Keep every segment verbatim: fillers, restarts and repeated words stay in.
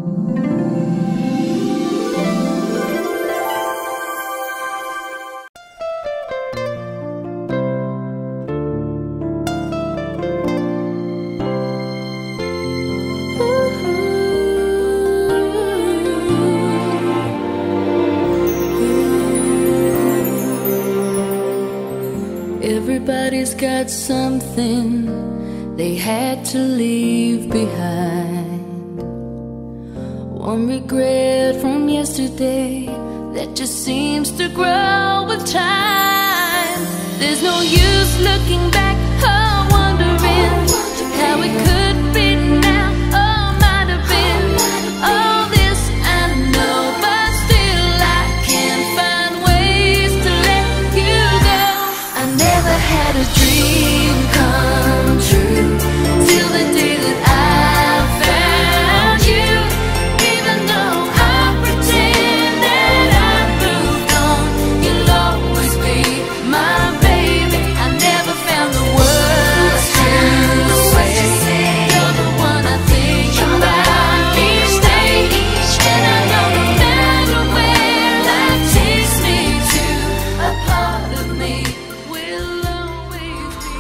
Everybody's got something they had to leave behind. One regret from yesterday that just seems to grow with time. There's no use looking back or wondering how it could be now or might have been. All this I know, but still I can't find ways to let you go. I never had a dream come true till the day that I found you. Even though I pretend that I moved on, you'll always be my baby. I never found the words to say. You're the one I think about each day, and I know no matter where life takes me to, a part of me will always be.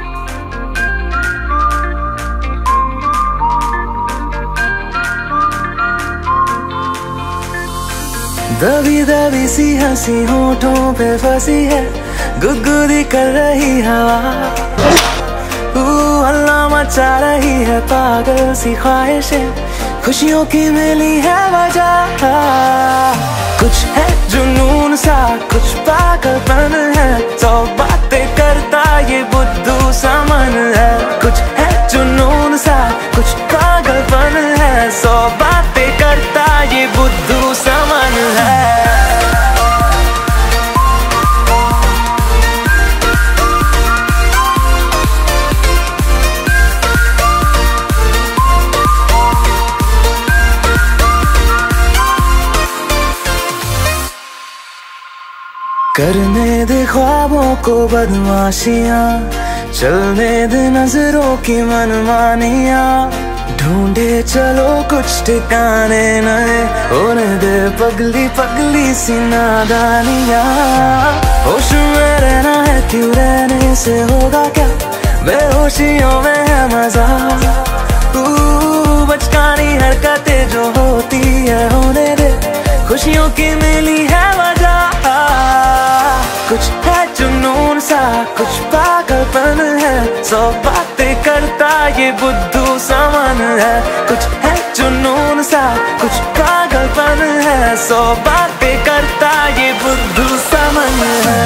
दबी दबी सी हंसी होठों पे फंसी है, गुदगुदी कर रही हवा, हल्ला मचा रही है पागल सी ख्वाहिशें, खुशियों की मिली है वजह। कुछ है जुनून सा, कुछ पागलपन है, सौ बातें करता ये बुद्धू सा मन है। कुछ है जुनून सा, कुछ पागलपन है, सौ बातें करता ये बुद्धू सा मन है। करने दे ख्वाबों को बदमाशियां, चलने दे नजरों की मनमानियां, ढूंढे चलो कुछ ठिकाने नए, होने दे पगली पगली सी नादानियां। होश में रहना है क्यों, रहने से होगा क्या, बेहोशियों में है मजा। बचकानी हरकतें जो होती है होने दे, खुशियों की मिली है वजह। कुछ है जुनून सा, कुछ पागलपन है, सौ बातें करता ये बुद्धू सा मन है। कुछ है जुनून सा, कुछ पागलपन है, सौ बातें करता ये बुद्धू सा मन है।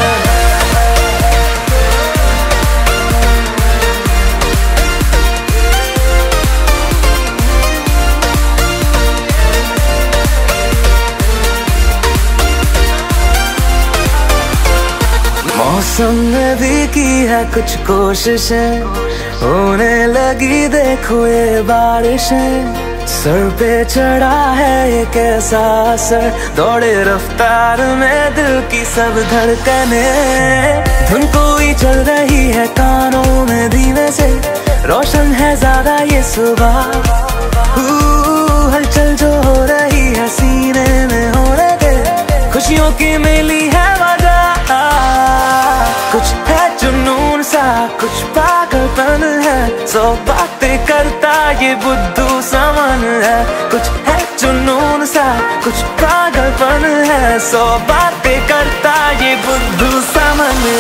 मौसम ने भी की है कुछ कोशिशें, होने लगी देखो ये बारिशें। सर पे चढ़ा है ये कैसा असर, दौड़े रफ्तार में दिल की सब धड़कने। धुन कोई चल रही है कानों में धीमे से, रोशन है ज्यादा ये सुबह। हलचल जो हो रही है सीने में होने दे, खुशियों की मिली है वजह। कुछ है जुनून सा, कुछ पागलपन है, सौ बातें करता ये बुद्धू सा मन है। कुछ है जुनून सा, कुछ पागलपन है, सौ बातें करता ये बुद्धू सा मन है।